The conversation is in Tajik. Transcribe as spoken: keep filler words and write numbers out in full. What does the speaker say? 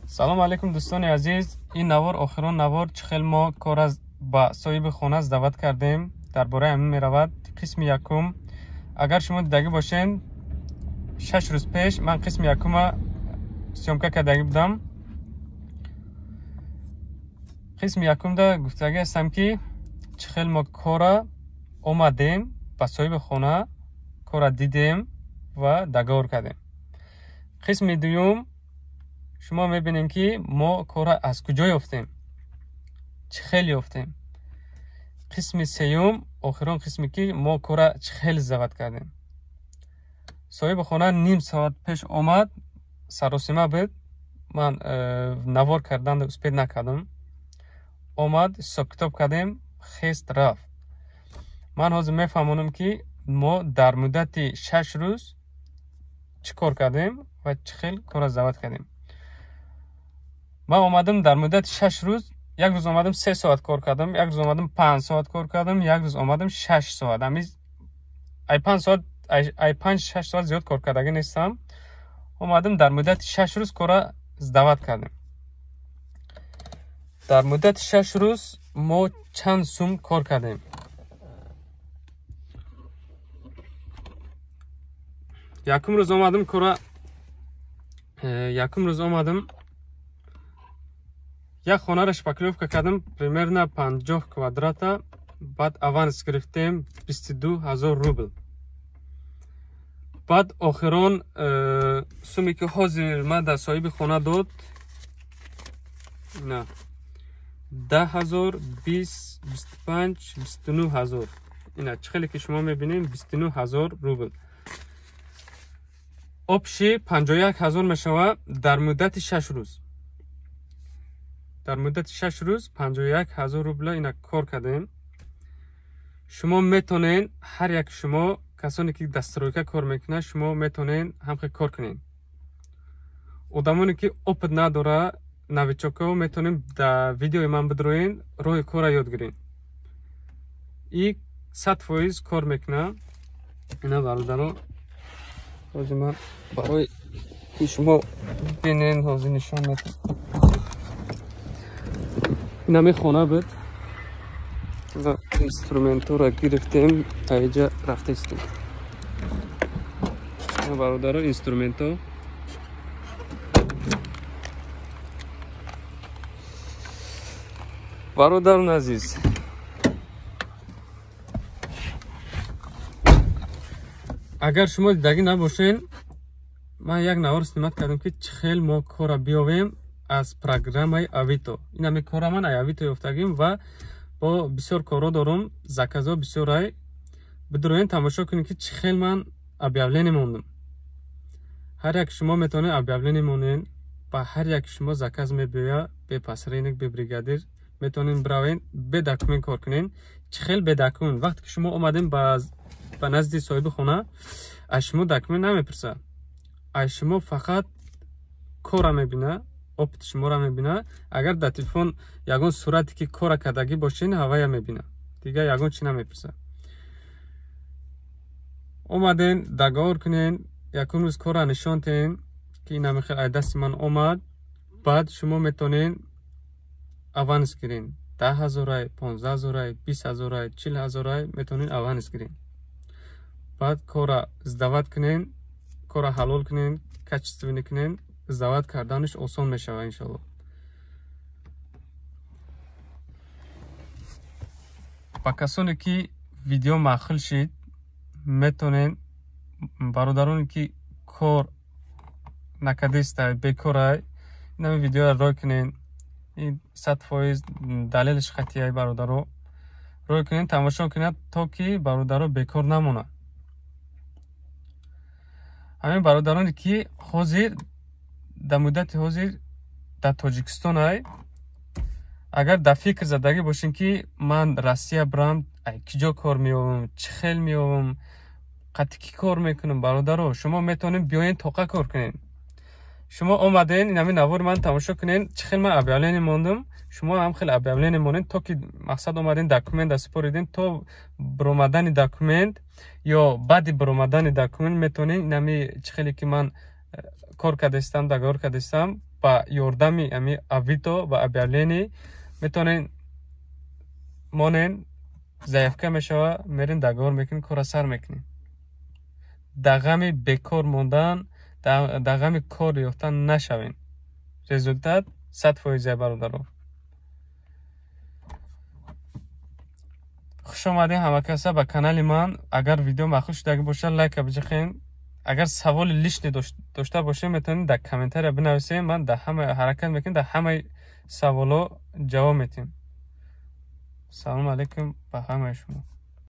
салом алейкум дӯстони азиз. Ин навор охирон навор чӣ хел мо кор аз ба соҳиби хона дават кардем дар бораи ҳамин меравад. Қисми якум агар шумо дидагӣ бошен шаш рӯз пеш ман қисми якума сёмка кардагӣ будам. қисми якумда гуфтагӣ ҳастам ки чӣ хел мо кора омадем ба соҳиби хона кора дидем ва дагор кардем. қисми дуюм шумо мебинем ки мо кора аз куҷо ёфтем, чӣ хел ёфтем. қисми сеюм охирон қисме ки мо кора чӣ хел дават кардем. соҳиби хона ним соат пеш омад, саросима буд, ман навор карданда успед накардам. омад, ҳисоб китоб кардем, хест рафт. ман ҳозир мефаҳмонам ки мо дар муддати шаш рӯз чӣ кор кардем ва чӣ хел кора дават кардем. ман омадам дар муддати шаш рӯз, як рӯз омадам се соат кор кардам, як рӯз омадам панҷ соат кор кардам, як рӯз омадам шаш соат. Ҳамин ай панҷ соат ай панҷ шаш соат зиёд кор кардагӣ нестам. омадам дар муддати шаш рӯз кора дават кардем. дар муддати шаш рӯз мо чанд сум кор кардем. якум рӯз омадам кора якум рӯз омадам як хонаро шпаклёвка кардам примерно панҷоҳ квадрата. баъд аванс гирифтем бисту ду ҳазор рубл. баъд охирон суме ки ҳозир ман дар соҳиби хона дод на даҳ ҳазор, бист, бисту панҷ, бисту нӯ ҳазор. Ина чӣ хеле ки шумо мебинем бисту нӯ ҳазор рубл. обши панҷоҳ и як ҳазор мешавад дар муддати шаш рӯз. дар муддати шаш рӯз панҷоҳ и як ҳазор рубла ина кор кардем. шумо метонен ҳар як шумо касоне ки дастройка кор мекунад шумо метонен ҳамхе кор кунен. одамоне ки опит надора новичоко метонем дар видеои ман бидроен роҳи кора ёд гирен. и сад фоиз кор мекунад. ина бародаро ҳозир ман барои ки шумо бинен ҳозир нишон метавонам. ина мехона буд ва инструменторо гирифтем таиҷа рафтастем. ина бародаро инструменто бародарон азиз, агар шумо дидагӣ набошен ман як навор снимат кардам ки чӣ хел мо кора биёвем аз программаи авито. ин ҳаме кора ман ай авито ёфтагим ва бо бисёр корро дорум, заказо бисёрай. бидроен тамошо кунем ки чӣ хел ман объявление мондам. ҳар як шумо метавонед объявление монен ба ҳар як шумо заказ мебиёя бе посредник, бе бригадир метавонен биравен бе документ кор кунен. чӣ хел бе документ? вақте ки шумо омадем ба ба назди соҳиби хона аз шумо документ намепирсад. аз шумо фақат кора мебина, опити шуморо мебина. агар дар телефон ягон сурате ки кора кардагӣ бошен ҳавая мебина. дигар ягон чӣ намепирсад. омаден договор кунен, якум рӯз кора нишон тен ки ин ҳаме хел ай дасти ман омад. баъд шумо метавонен аванс гирен. даҳ ҳазорай, понздаҳ ҳазорай, бист ҳазорай, чил ҳазорай метавонен аванс гирен. баъд кора сдават кунен, кора ҳалол кунен, качественӣ кунен. сдават карданаш осон мешавад иншаллоҳ. ба касоне ки видео маъқул шид метавонен бародароне ки кор накардистай бекорай ин ҳаме видеоро рой кунен. ин сад фоиз далелиш хатияи бародаро рой кунен, тамошо кунед то ки бародаро бекор намонад. ҳамин бародароне ки ҳозир дар муддати ҳозир дар тоҷикистон ай агар дар фикр задагӣ бошен ки ман россия бирам ай киҷо кор меёвам, чӣ хел меёвам, қатӣ кӣ кор мекунам, бародаро шумо метавонед биёен тоқа кор кунен. шумо омаден ин ҳамин навори ман тамошо кунен чӣ хел ман объявление мондам. шумо ҳам хел объявление монед то ки мақсад омаден документ даступориден то биромадани документ ё баъди биромадани документ метавонед ин ҳами чӣ хеле ки ман кор кардастам, договор кардастам با یوردمی امی اویتو و ابیالینی میتونین مونین ضعیفکه میشوه میرین دگور میکنین کورا سر میکنین. دغمی بکار موندن دغمی کار یافتن نشوین. رزولتات صد فایزه برادرو. خوش آمدین همه کسا به کانال من. اگر ویدیو مخصوص شده باشه لایک بجخین. اگر سوال لیست داشته باشه میتونید در کامنتر بنویسین. من در همه حرکت میکنم در همه سوالا جواب میدم. سلام علیکم به همه شما.